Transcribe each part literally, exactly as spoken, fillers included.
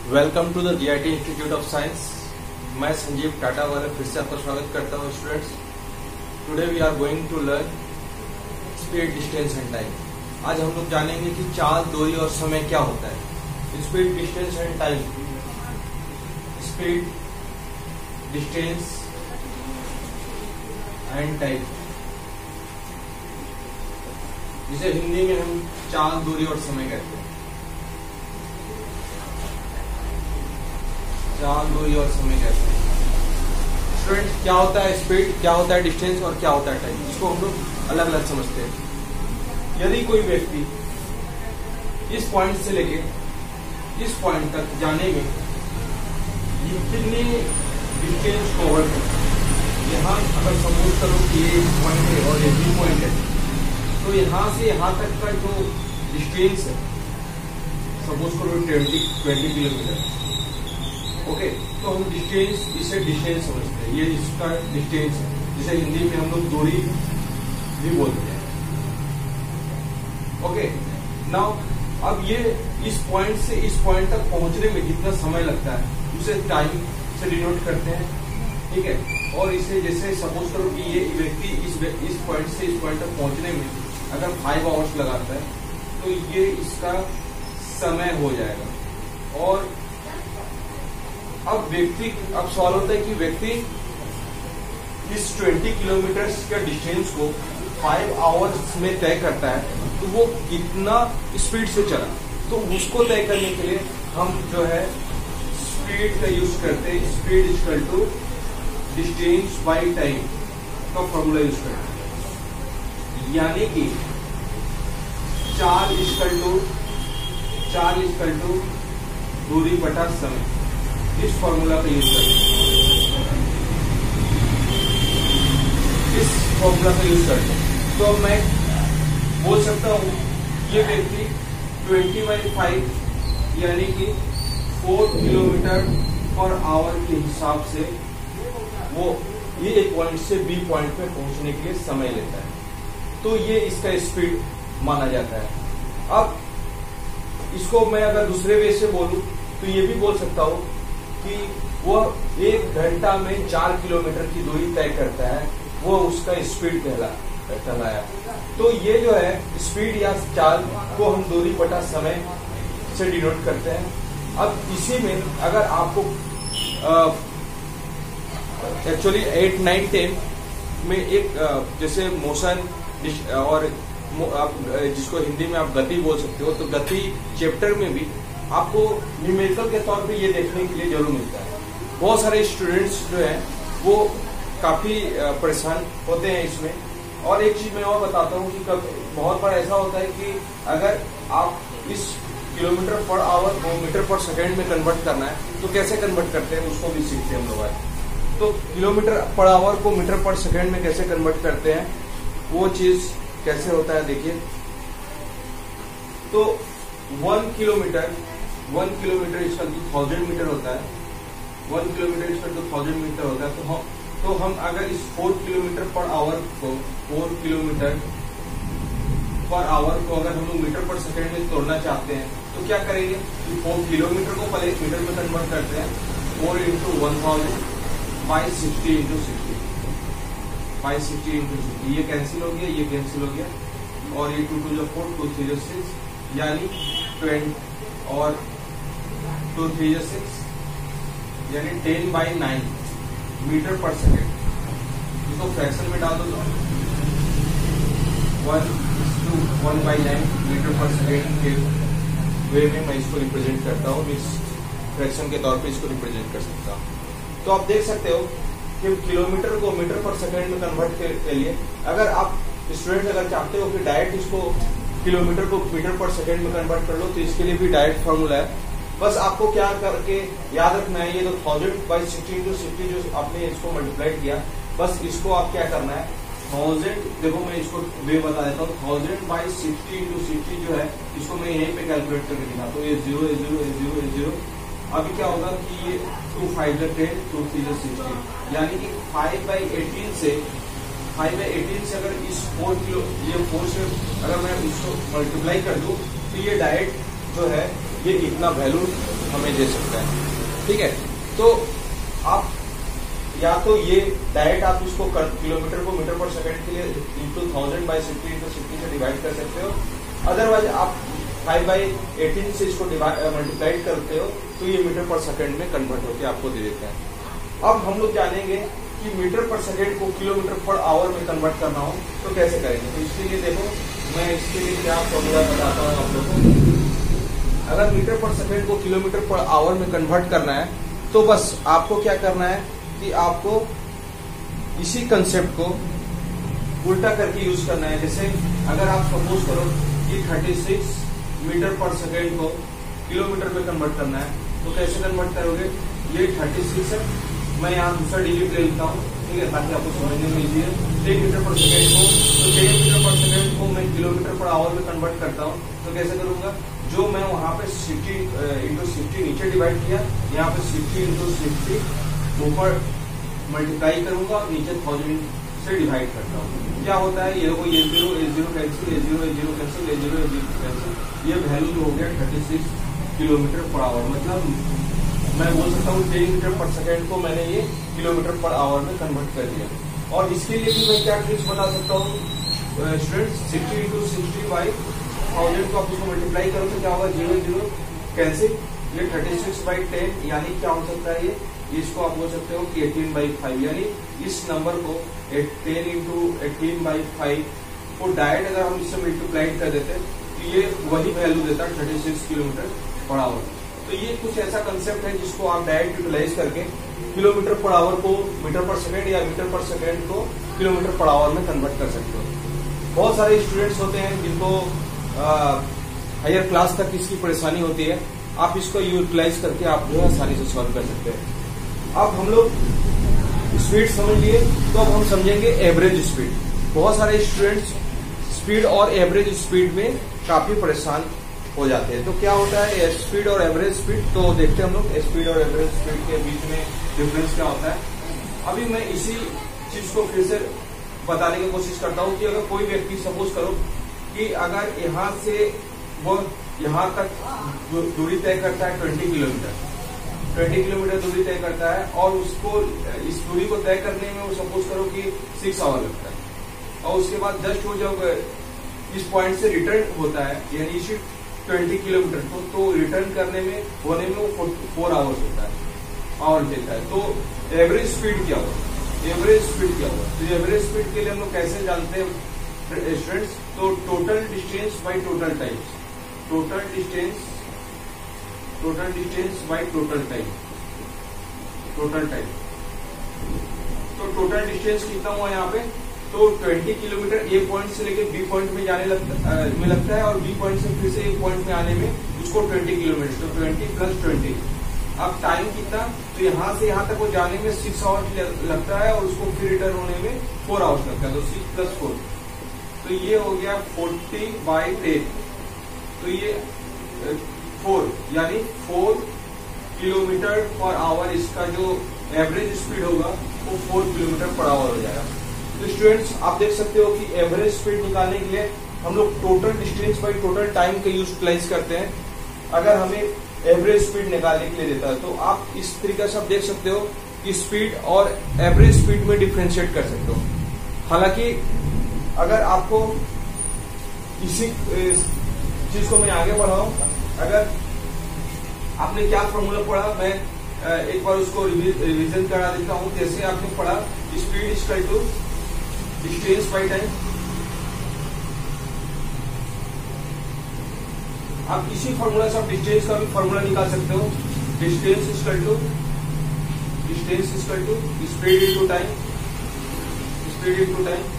Welcome to the GIT institute of science. मैं संजीव टाटा वाले फिर से आपका स्वागत करता हूँ students. Today we are going to learn speed, distance and time. आज हम लोग जानेंगे कि चाल, दूरी और समय क्या होता है। Speed, distance and time. Speed, distance and time, जिसे हिंदी में हम चाल, दूरी और समय कहते हैं। चाल, दूरी और समय कहते हैं। स्टूडेंट, क्या होता है स्पीड, क्या होता है डिस्टेंस और क्या होता है टाइम, इसको हम लोग अलग अलग समझते हैं। यदि कोई व्यक्ति इस पॉइंट से लेके इस पॉइंट तक जाने में कितनी डिस्टेंस कवर है, यहाँ अगर सपोज करो कि ये पॉइंट है और ये बी पॉइंट है, तो यहाँ से यहाँ तक का जो डिस्टेंस है, सपोज करो ट्वेंटी ट्वेंटी किलोमीटर। ओके, तो हम डिस्टेंस, इसे डिस्टेंस समझते हैं। ये इसका डिस्टेंस है, जिसे हिंदी में हम लोग दूरी भी बोलते हैं। ओके, नाउ अब ये इस पॉइंट से इस पॉइंट तक पहुंचने में जितना समय लगता है, उसे टाइम से डिनोट करते हैं। ठीक है, और इसे जैसे सपोज करो कि ये व्यक्ति इस इस पॉइंट से इस पॉइंट तक पहुंचने में अगर फाइव आवर्स लगाता है, तो ये इसका समय हो जाएगा। और अब व्यक्ति अब सवाल होता है कि व्यक्ति इस ट्वेंटी किलोमीटर का डिस्टेंस को फाइव आवर्स में तय करता है, तो वो कितना स्पीड से चला। तो उसको तय करने के लिए हम जो है स्पीड का यूज करते हैं। Speed equal to distance by time का फॉर्मूला यूज करते हैं। यानी कि चाल इक्वल टू चाल इक्वल टू दूरी बटा समय, इस फॉर्मूला का यूज करते हैं। इस फॉर्मूला का यूज करते हैं तो मैं बोल सकता हूं ये व्यक्ति ट्वेंटी बाई फाइव यानी कि फोर किलोमीटर पर आवर के हिसाब से वो ये एक पॉइंट से बी पॉइंट पे पहुंचने के लिए समय लेता है। तो ये इसका स्पीड माना जाता है। अब इसको मैं अगर दूसरे वे से बोलूं तो ये भी बोल सकता हूं कि वह एक घंटा में चार किलोमीटर की दूरी तय करता है, वो उसका स्पीड कहला कहलाया। तो ये जो है स्पीड या चाल को हम दूरी बटा समय से डिनोट करते हैं। अब इसी में अगर आपको एक्चुअली एट नाइन टेन में एक आ, जैसे मोशन और आप जिसको हिंदी में आप गति बोल सकते हो, तो गति चैप्टर में भी आपको न्यूमेरिकल के तौर पे ये देखने के लिए जरूर मिलता है। बहुत सारे स्टूडेंट्स जो हैं वो काफी परेशान होते हैं इसमें। और एक चीज मैं और बताता हूँ कि कब बहुत बार ऐसा होता है कि अगर आप इस किलोमीटर पर आवर को मीटर पर सेकेंड में कन्वर्ट करना है, तो कैसे कन्वर्ट करते हैं उसको भी सीखते हैं हम लोग आज। तो किलोमीटर पर आवर को मीटर पर सेकेंड में कैसे कन्वर्ट करते हैं, वो चीज कैसे होता है देखिए। तो वन किलोमीटर वन किलोमीटर इसका टू थाउजेंड मीटर होता है। वन किलोमीटर इसका टू थाउजेंड मीटर होता है। तो हम तो हम अगर इस फोर किलोमीटर पर आवर को फोर किलोमीटर पर आवर को अगर हम लोग मीटर पर सेकेंड में तोड़ना चाहते हैं, तो क्या करेंगे कि फोर किलोमीटर को पहले एक मीटर में कन्वर्ट करते हैं। Four into one thousand by sixty into sixty by sixty into sixty ये कैंसिल हो गया, ये कैंसिल हो गया, और ये टू टू जो फोर, टू थ्री जो सिक्स, यानी ट्वेंटी और टू थ्री जो सिक्स, यानी ten by nine metre per second. इसको फ्रैक्शन में डाल दो तो one two one by nine metre per second के वे में मैं इसको रिप्रेजेंट करता हूँ। इस फ्रैक्शन के तौर पे इसको रिप्रेजेंट कर सकता हूँ। तो आप देख सकते हो कि किलोमीटर को मीटर पर सेकेंड में कन्वर्ट के लिए अगर आप स्टूडेंट अगर चाहते हो कि डायरेक्ट इसको किलोमीटर को मीटर पर सेकेंड में कन्वर्ट कर लो, तो इसके लिए भी डायरेक्ट फॉर्मूला है। बस आपको क्या करके याद रखना है, ये तो thousand by sixty into sixty जो आपने इसको मल्टीप्लाई किया, बस इसको आप क्या करना है, थाउजेंड, देखो मैं इसको वे बता देता हूँ, thousand by sixty into sixty जो है इसको मैं यहीं पे कैलकुलेट करके दिखा। तो ये जीरो ए जीरो ए जीरो ए जीरो, अभी क्या होगा कि ये two five ten, two three sixty, यानी कि फाइव बाई एटीन से फाइव बाई एटीन से अगर इस फोर किलो ये फोर से अगर मैं इसको मल्टीप्लाई कर दूं, तो ये डायरेक्ट जो है ये इतना वैल्यू हमें दे सकता है। ठीक है, तो आप या तो ये डायरेक्ट आप इसको किलोमीटर को मीटर पर सेकंड के लिए into thousand by sixty into sixty से डिवाइड कर सकते हो। अदरवाइज आप फाइव बाई एटीन से इसको मल्टीप्लाइड करते हो तो ये मीटर पर सेकंड में कन्वर्ट होकर आपको दे देते हैं। अब हम लोग जानेंगे कि मीटर पर सेकंड को किलोमीटर पर आवर में कन्वर्ट करना हो तो कैसे करेंगे। तो इसके लिए देखो, मैं इसके लिए क्या फॉर्मूला बताता हूँ आप लोगों को। अगर मीटर पर सेकंड को किलोमीटर पर आवर में कन्वर्ट करना है तो बस आपको क्या करना है कि आपको इसी कंसेप्ट को उल्टा करके यूज करना है। जैसे अगर आप सपोज करो कि छत्तीस मीटर पर सेकंड को किलोमीटर में कन्वर्ट करना है तो कैसे कन्वर्ट करोगे, ये छत्तीस है, मैं यहाँ दूसरा डिजिट ले लेता हूँ, ठीक है, ताकि आपको समझने में इजी है। टेन मीटर पर सेकंड को तो टेन मीटर पर सेकंड को मैं किलोमीटर पर आवर में कन्वर्ट करता हूँ तो कैसे करूंगा, जो मैं वहां पे सिक्सटी इंटू सिक्सटी नीचे डिवाइड किया, यहाँ पे सिक्सटी इंटू सिक्सटी ऊपर मल्टीप्लाई करूंगा और नीचे थाउजेंड से डिवाइड करता हूँ। क्या होता है, ये देखो ये जीरो ए जीरो कैंसिल, ए जीरो ए जीरो कैंसिल, ए जीरो ए जीरो कैंसिल, ये वैल्यू जो हो गया thirty six kilometre per hour. मतलब मैं बोल सकता हूँ टेन मीटर पर सेकेंड को मैंने ये किलोमीटर पर आवर में कन्वर्ट कर दिया। और इसके लिए भी मैं क्या ट्रिक्स बता सकता हूँ students, sixty into sixty by thousand को आप उसको मल्टीप्लाई करो तो क्या होगा, जीरो जीरो कैंसिल, ये थर्टी सिक्स बाई टेन यानी क्या हो सकता है, ये इसको आप बोल सकते हो कि एटीन बाई फाइव, यानी इस नंबर को ten into eighteen by five को डायरेक्ट अगर हम इससे मल्टीप्लाई कर देते तो ये वही वैल्यू देता है thirty six kilometre per hour. तो ये कुछ ऐसा कंसेप्ट है जिसको आप डायरेक्ट यूटिलाइज करके किलोमीटर पर आवर को मीटर पर सेकेंड या मीटर पर सेकेंड को किलोमीटर पर आवर में कन्वर्ट कर सकते हो। बहुत सारे स्टूडेंट्स होते हैं जिनको हायर क्लास तक इसकी परेशानी होती है, आप इसको यूटिलाइज करके आप जो है आसानी से सॉल्व कर सकते हैं। अब हम लोग स्पीड समझ लिए तो अब हम समझेंगे एवरेज स्पीड। बहुत सारे स्टूडेंट्स स्पीड और एवरेज स्पीड में काफी परेशान हो जाते हैं। तो क्या होता है स्पीड और एवरेज स्पीड, तो देखते हैं हम लोग स्पीड और एवरेज स्पीड के बीच में डिफरेंस क्या होता है। अभी मैं इसी चीज को फिर से बताने की कोशिश करता हूँ कि अगर कोई व्यक्ति सपोज करो कि अगर यहाँ से वो यहाँ तक दूरी तय करता है ट्वेंटी किलोमीटर ट्वेंटी किलोमीटर दूरी तय करता है और उसको इस दूरी को तय करने में वो सपोज करो कि सिक्स आवर लगता है और उसके बाद जस्ट वो जब इस पॉइंट से रिटर्न होता है यानी इसी ट्वेंटी किलोमीटर को तो रिटर्न करने में होने में वो फोर आवर्स होता है आवर देता है। तो एवरेज स्पीड क्या होगा, एवरेज स्पीड क्या होगा, तो एवरेज स्पीड के लिए हम लोग कैसे जानते हैं स्टूडेंट्स, तो total distance by total time, total distance total distance by total time, total time. तो टोटल डिस्टेंस कितना हुआ यहाँ पे, तो ट्वेंटी किलोमीटर ए पॉइंट से लेके बी पॉइंट में जाने लगता आ, में लगता है और बी पॉइंट से फिर से ए पॉइंट में आने में उसको ट्वेंटी किलोमीटर, तो ट्वेंटी प्लस ट्वेंटी। अब टाइम कितना, तो यहाँ से यहाँ तक वो जाने में सिक्स आवर्स लगता है और उसको फिर रिटर्न होने में फोर आवर्स लगता है, तो सिक्स प्लस फोर, तो ये हो गया फोर्टी बाई टेन, तो ये फोर यानी फोर किलोमीटर पर आवर इसका जो एवरेज स्पीड होगा वो फोर किलोमीटर पर आवर हो जाएगा। तो स्टूडेंट्स आप देख सकते हो कि एवरेज स्पीड निकालने के लिए हम लोग total distance by total time का यूटिलाइज करते हैं। अगर हमें एवरेज स्पीड निकालने के लिए देता है तो आप इस तरीके से आप देख सकते हो कि स्पीड और एवरेज स्पीड में डिफ्रेंशिएट कर सकते हो। हालांकि अगर आपको इसी चीज को मैं आगे बढ़ाऊं, अगर आपने क्या फॉर्मूला पढ़ा मैं एक बार उसको रिवीजन करा देता हूं। जैसे आपने पढ़ा speed equal to distance by time, आप इसी फॉर्मूला से आप डिस्टेंस का भी फॉर्मूला निकाल सकते हो। Distance equal to distance equal to speed into time, speed into time.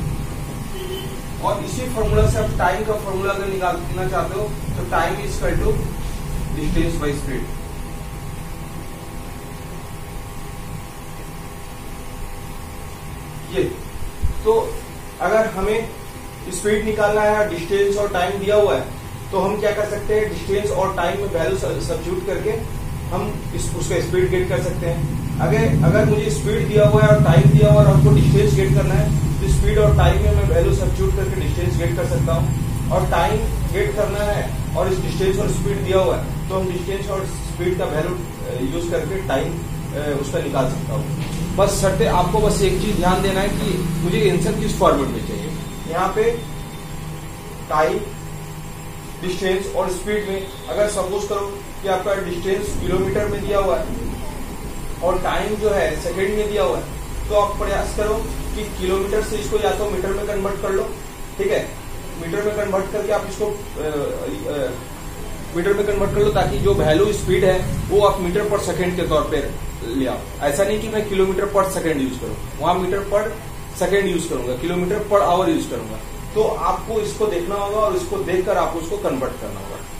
और इसी फॉर्मूला से आप टाइम का फॉर्मूला अगर निकालना चाहते हो तो time is equal to distance by speed. ये तो अगर हमें स्पीड निकालना है, डिस्टेंस और टाइम दिया हुआ है, तो हम क्या कर सकते हैं, डिस्टेंस और टाइम में वैल्यू सब्स्टिट्यूट करके हम इस, उसका स्पीड गेट कर सकते हैं। अगर अगर मुझे स्पीड दिया हुआ है और टाइम दिया हुआ है और हमको डिस्टेंस गेट करना है तो स्पीड और टाइम में मैं वैल्यू सब्स्टिट्यूट करके डिस्टेंस गेट कर सकता हूँ। और टाइम गेट करना है और इस डिस्टेंस और स्पीड दिया हुआ है, तो हम डिस्टेंस और स्पीड का वैल्यू यूज करके टाइम उसका निकाल सकता हूँ। बस शर्ते आपको बस एक चीज ध्यान देना है कि मुझे आंसर किस फॉर्मेट में चाहिए। यहाँ पे टाइम, डिस्टेंस और स्पीड में अगर सपोज करो कि आपका डिस्टेंस किलोमीटर में दिया हुआ है और टाइम जो है सेकेंड में दिया हुआ है, तो आप प्रयास करो कि किलोमीटर से इसको या तो मीटर में कन्वर्ट कर लो, ठीक है, मीटर में कन्वर्ट करके आप इसको आ, आ, मीटर में कन्वर्ट कर लो ताकि जो वैल्यू स्पीड है वो आप मीटर पर सेकेंड के तौर पे ले आओ। ऐसा नहीं कि मैं किलोमीटर पर सेकेंड यूज करूँ, वहां मीटर पर सेकेंड यूज करूंगा, किलोमीटर पर आवर यूज करूंगा। तो आपको इसको देखना होगा और इसको देखकर आपको उसको कन्वर्ट करना होगा।